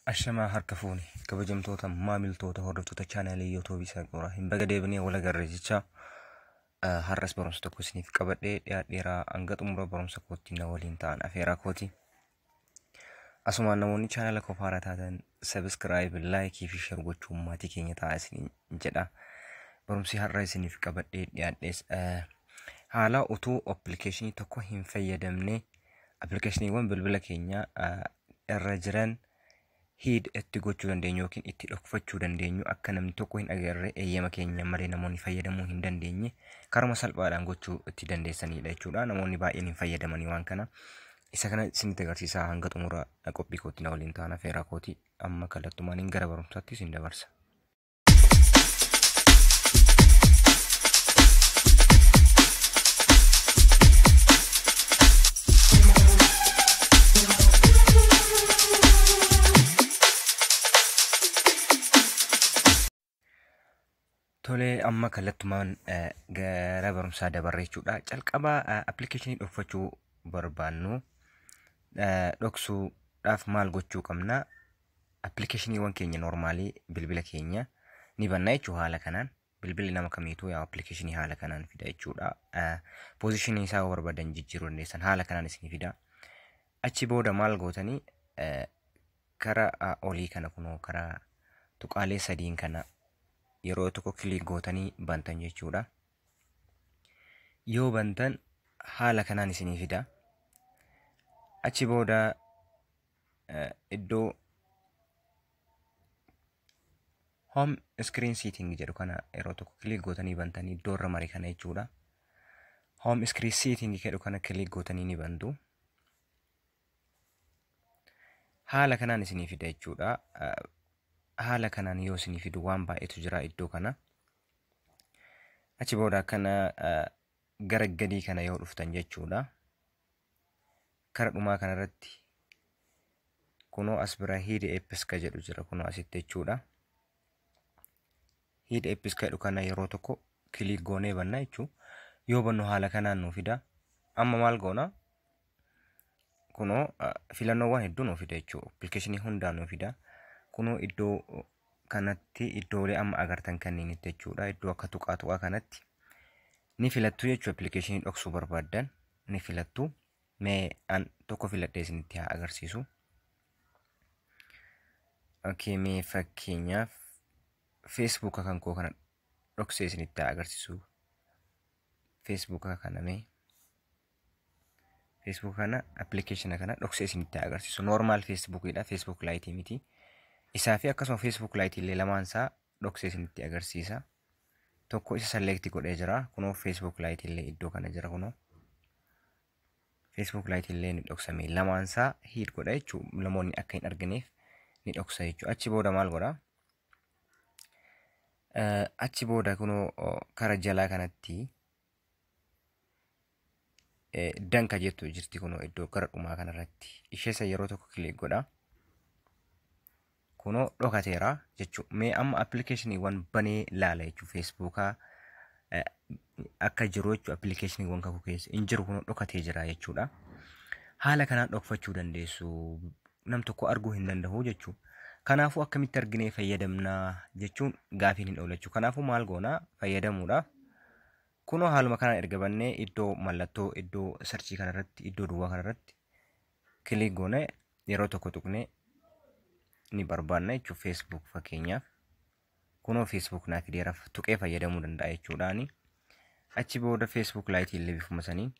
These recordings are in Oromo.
Ashamaa harka fuuni kabajamtoota maamiltoota hordoftoota chaanaalii YouTube isaa qora hin baga deebinee wal agarre jecha har'as barumsa tokko isiniif qabadhee dhiyaadheeraa hanga xumura barumsa kootti na waliin ta'an afeeraa kooti. Asumaan namoonni chaanaala koo haaraa taatan subscribe, like fi share gochuun maatii keenya ta'aa isin jedha. Barumsi har'a isiniif qabadhee dhiyaadhees haala utuu applikeshinii tokko hin fayyadamne applikeshiniiwwan bilbila keenya irra jiran itti gochuu dandeenyu yookiin itti dhokfachuu dandeenyu akka namni tokko hin agarre eeyyama keenya malee namoonni fayyadamuu hin dandeenye karuma salphaadhaan gochuu itti dandeessanidha jechuudha. Namoonni baay'een hin fayyadamanii waan kana. Isa kana isinitti agarsiisaa hanga xumura qophii kootti na waliin ta'an afeeraa kooti. Amma kallattumaan gara barumsaatti isin dabarsa. Tole amma kallattumaan gara barumsaa dabarre jechuudha. Calqaba applikeshinii dhokfachuu barbaannu dhoksuudhaaf maal gochuu qabna? Applikeshiniiwwan keenya normaalii bilbila keenya ni banna jechuudha. Haala kanaan bilbilli nama kamiituu yaa applikeshinii haala kanaan fida jechuudha. Positionii isaa barbaadan jijjiiruu dandeessan haala kanaan isin fida. Achi booda maal gootanii karaa olii kana kunoo karaa tuqaalee sadiin kana yeroo tokko kilik gootanii bantan jechuudha. Yoo bantan haala kanaan isinii fida. Achi booda iddoo home screen setting jedhu kana yeroo tokko kilik gootanii bantanii iddoo irra marii kana jechuudha. Home screen setting jedhu kana kilik gootanii ni bantu. Haala kanaan isinii fida jechuudha. Haala kanaan yoo isinii fidu waan baay'eetu jira iddoo kana. Achi booda kana gara gadii kana yoo dhuftan jechuudha. Kara dhumaa kana irratti kunoo as bira hid episka jedhu jira kunoo asitti jechuudha. Hid episka jedhu kana yeroo tokko kilik goonee banna jechuudha. Yoo bannu haala kanaan nuu fida. Amma maal goona? Kunoo filannoowwan hedduu nuu fida jechuudha. Applikeshinii hundaa nuu fida. Kunoo iddoo kanatti iddoolee amma agartan kanneen jechuudha. Iddoo akka tuqaa kanatti ni filattu jechuudha. Applikeshinii dhoksuu barbaadan ni filattu. Mee an tokko filadhee isinitti haa agarsiisu. Okay, mee fakkeenyaaf Facebook kan koo kana dhoksee isinitti haa agarsiisu. Facebook kana mee Facebook kana applikeshina kana dhoksee isinitti haa agarsiisu. Normal Facebookidha. Facebook Lite miti. Isaa fi akkasuma Facebook Lite illee lamaan isaa dhoksee isinitti agarsiisa. Tokko isa select godhee jira. Kunoo Facebook Lite illee iddoo kana jira kunoo. Facebook Lite illee ni dhoksame. Lamaan isaa hid godha jechuudha. Namoonni akka hin argineef ni dhoksa jechuudha. Achi booda maal godha? Achi booda kunoo kara jalaa kanatti danka jettu jirti kunoo iddoo kara dhumaa kanarratti. Isheessa yeroo tokko kilik godha. Kunoo dhokateera jechuudha. Mee amma applikeshiniiwwan banee laala jechuudha. Facebookaa akka jiru jechuudha. Applikeshiniiwwan kakuu keessa hin jiru kunoo dhokatee jira jechuudha. Haala kanaan dhokfachuu dandeessu. Nam tokko arguu hin danda'u jechuudha. Kanaafuu akkamitti arginee fayyadamnaa jechuun gaafiin hin oolu jechuudha. Kanaafuu maal goonaa fayyadamuudhaaf kunoo haaluma kanaan erga bannee iddoo mallattoo iddoo sarchii kanarratti iddoo duwwaa kanarratti kilik goonee yeroo tokko tuqnee ni barbaanna jechuudha. Facebook fakkeenyaaf kunoo Facebook naaf fideeraaf tuqee fayyadamuu danda'a jechuudhaani. Achi booda Facebook Lite illee bifuma saniin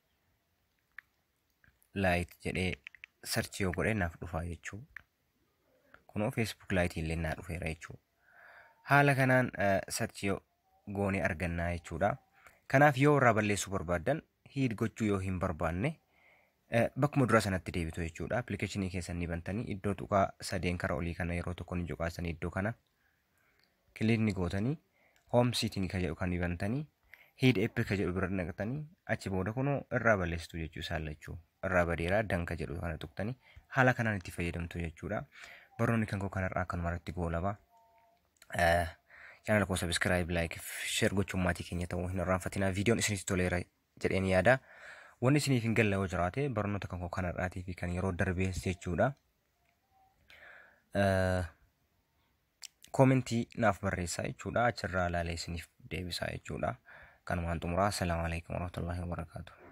Lite jedhee search yoo godhee naaf dhufaa jechuudha. Kunoo Facebook Lite illee naa dhufeera jechuudha. Haala kanaan search yoo goonee argannaa jechuudha. Kanaaf yoo irraa balleessuu barbaadan hid gochuu yoo hin barbaanne bakkuma dura sanatti deebitu jechuudha. Applikeshinii keessanii bantanii iddoo tuqaa sadeen kara olii kana yeroo tokko ni joqaasanii iddoo kana kilik ni gootanii home setting kan jedhu kan bantanii hid epic jedhu bira naqatanii achi booda kunoo irraa balleessitu jechuu isaan lachuu irraa badeeraa danka jedhu kana tuqtanii haala kanaan itti fayyadamtu jechuudha. Barnoonni kan koo kanarraa akkanuma irratti goolaba. Channel koo subscribe, like, share gochuun maatii keenya ta'uu hin irraanfatinaa. Viidiyoon isinitti toleera jedheen yaada. Wanni isiniif hin galle yoo jiraate barnoota kan koo kanarraatii fi kan yeroo darbee jechuudha. Komentii naaf barreessaa jechuudha. Achirraa ilaalee isiniif deebisaa jechuudha. Kanumaan xumuraa. Assalaamu alaikum warahmatullahi wabarakatuh.